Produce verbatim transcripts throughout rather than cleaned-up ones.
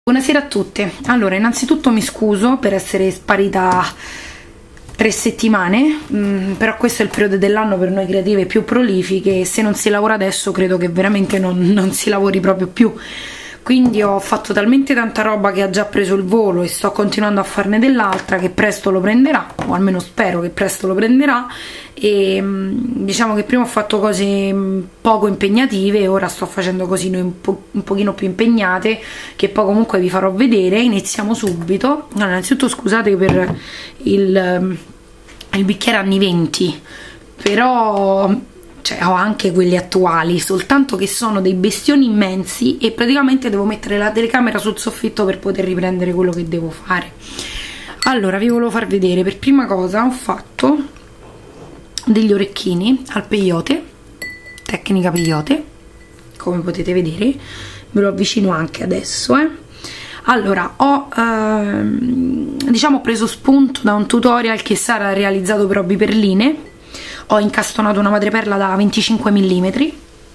Buonasera a tutte. Allora, innanzitutto mi scuso per essere sparita tre settimane, mh, però questo è il periodo dell'anno per noi creative più prolifiche e se non si lavora adesso credo che veramente non, non si lavori proprio più. Quindi ho fatto talmente tanta roba che ha già preso il volo e sto continuando a farne dell'altra che presto lo prenderà, o almeno spero che presto lo prenderà. E diciamo che prima ho fatto cose poco impegnative e ora sto facendo cosine un, po un pochino più impegnate che poi comunque vi farò vedere. Iniziamo subito. Allora, innanzitutto scusate per il, il bicchiere anni venti, però cioè, ho anche quelli attuali, soltanto che sono dei bestioni immensi e praticamente devo mettere la telecamera sul soffitto per poter riprendere quello che devo fare. Allora, vi volevo far vedere, per prima cosa ho fatto degli orecchini al peyote, tecnica peyote, come potete vedere, ve lo avvicino anche adesso, eh. Allora, ho ehm, diciamo preso spunto da un tutorial che Sara ha realizzato per Hobby Perline. Ho incastonato una madreperla da venticinque millimetri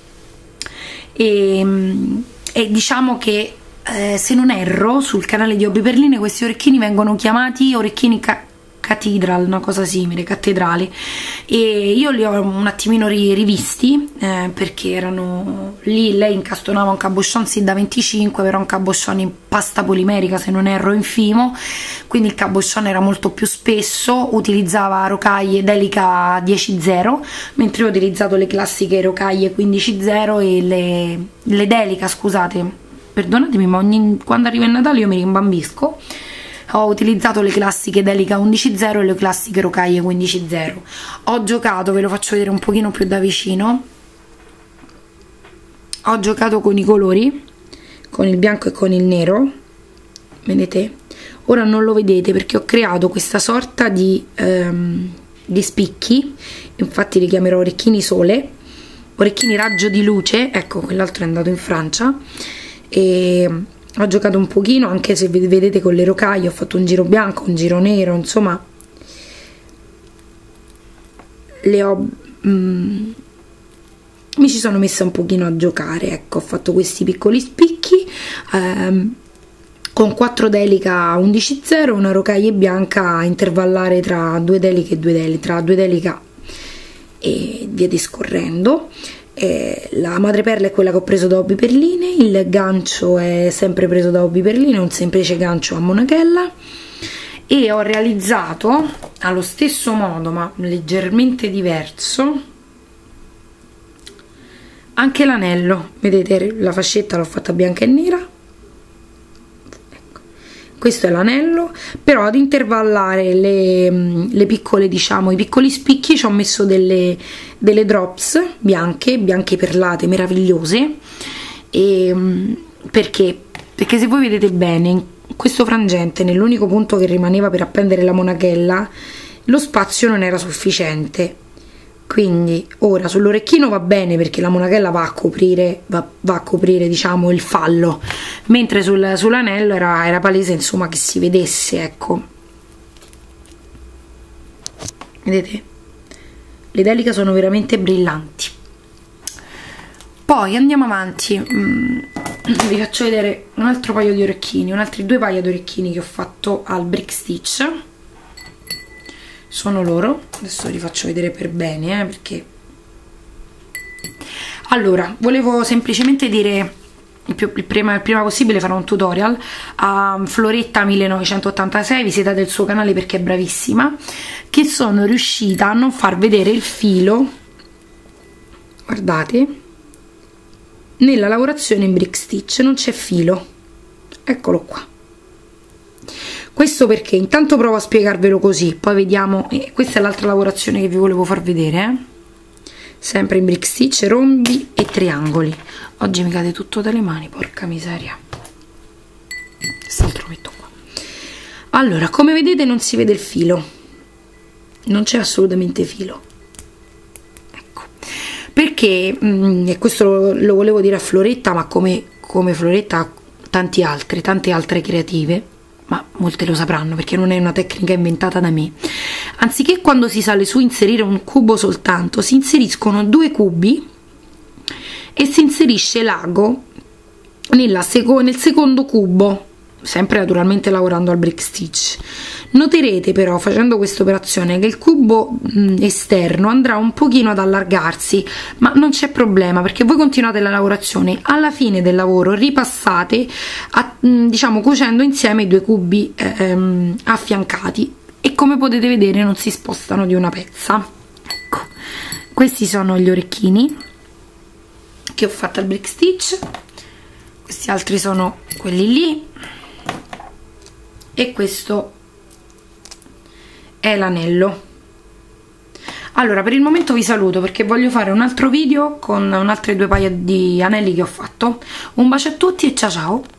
e, e diciamo che eh, se non erro sul canale di Hobby Perline questi orecchini vengono chiamati orecchini ca Cathedral, una cosa simile, cattedrali, e io li ho un attimino rivisti eh, perché erano lì, lei incastonava un cabochon sì da venticinque, però un cabochon in pasta polimerica se non erro infimo, quindi il cabochon era molto più spesso, utilizzava rocaille Delica dieci zero, mentre io ho utilizzato le classiche rocaille quindici zero e le, le Delica, scusate, perdonatemi ma ogni, quando arriva il Natale io mi rimbambisco. Ho utilizzato le classiche Delica undici zero e le classiche rocaille quindici zero. Ho giocato, ve lo faccio vedere un pochino più da vicino, ho giocato con i colori, con il bianco e con il nero, vedete? Ora non lo vedete perché ho creato questa sorta di, um, di spicchi, infatti li chiamerò orecchini sole, orecchini raggio di luce, ecco quell'altro è andato in Francia, e ho giocato un pochino, anche se vedete con le rocaille ho fatto un giro bianco, un giro nero, insomma le ho mm, mi ci sono messa un pochino a giocare, ecco, ho fatto questi piccoli spicchi ehm, con quattro Delica undici zero, una rocaille bianca a intervallare tra due Delica e due Delica, tra due Delica e via discorrendo. Eh, la madreperla è quella che ho preso da Hobby Perline, il gancio è sempre preso da Hobby Perline, un semplice gancio a monachella, e ho realizzato allo stesso modo ma leggermente diverso anche l'anello, vedete la fascetta l'ho fatta bianca e nera, ecco. Questo è l'anello, però ad intervallare le, le piccole, diciamo, i piccoli spicchi ci ho messo delle, delle drops bianche, bianche perlate, meravigliose. E, perché? Perché se voi vedete bene, in questo frangente, nell'unico punto che rimaneva per appendere la monachella, lo spazio non era sufficiente. Quindi ora sull'orecchino va bene perché la monachella va a coprire, va, va a coprire diciamo il fallo, mentre sul, sull'anello era, era palese insomma che si vedesse, ecco, vedete? Le Delica sono veramente brillanti. Poi andiamo avanti, mm, vi faccio vedere un altro paio di orecchini, un altri due paia di orecchini che ho fatto al Brick Stitch. Sono loro, adesso li faccio vedere per bene, eh, perché allora volevo semplicemente dire il, più, il, prima, il prima possibile farò un tutorial a Floretta millenovecentottantasei, visitate il suo canale perché è bravissima, che sono riuscita a non far vedere il filo, guardate, nella lavorazione in Brick Stitch non c'è filo, eccolo qua. Questo perché intanto provo a spiegarvelo così, poi vediamo, eh, questa è l'altra lavorazione che vi volevo far vedere, eh? Sempre in Brick Stitch, rombi e triangoli. Oggi mi cade tutto dalle mani, porca miseria. Quest'altro metto qua. Allora, come vedete non si vede il filo, non c'è assolutamente filo, ecco, perché, mh, e questo lo, lo volevo dire a Floretta, ma come, come Floretta tanti altri, tante altre creative, ma molte lo sapranno perché non è una tecnica inventata da me, anziché quando si sale su inserire un cubo soltanto, si inseriscono due cubi e si inserisce l'ago nella seco nel secondo cubo, sempre naturalmente lavorando al brick stitch. Noterete però, facendo questa operazione, che il cubo mh, esterno andrà un pochino ad allargarsi, ma non c'è problema, perché voi continuate la lavorazione, alla fine del lavoro ripassate a, mh, diciamo, cucendo insieme i due cubi ehm, affiancati, e come potete vedere non si spostano di una pezza. Ecco, questi sono gli orecchini che ho fatto al brick stitch, questi altri sono quelli lì, e questo è l'anello. Allora, per il momento vi saluto perché voglio fare un altro video con un altri due paia di anelli che ho fatto. Un bacio a tutti e ciao ciao!